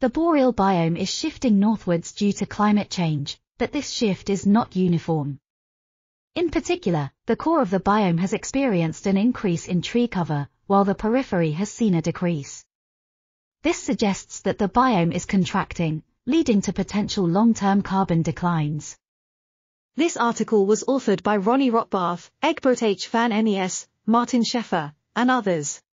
The boreal biome is shifting northwards due to climate change, but this shift is not uniform. In particular, the core of the biome has experienced an increase in tree cover, while the periphery has seen a decrease. This suggests that the biome is contracting, leading to potential long-term carbon declines. This article was authored by Ronny Rotbarth, Egbert H. van Nes, Marten Scheffer, and others.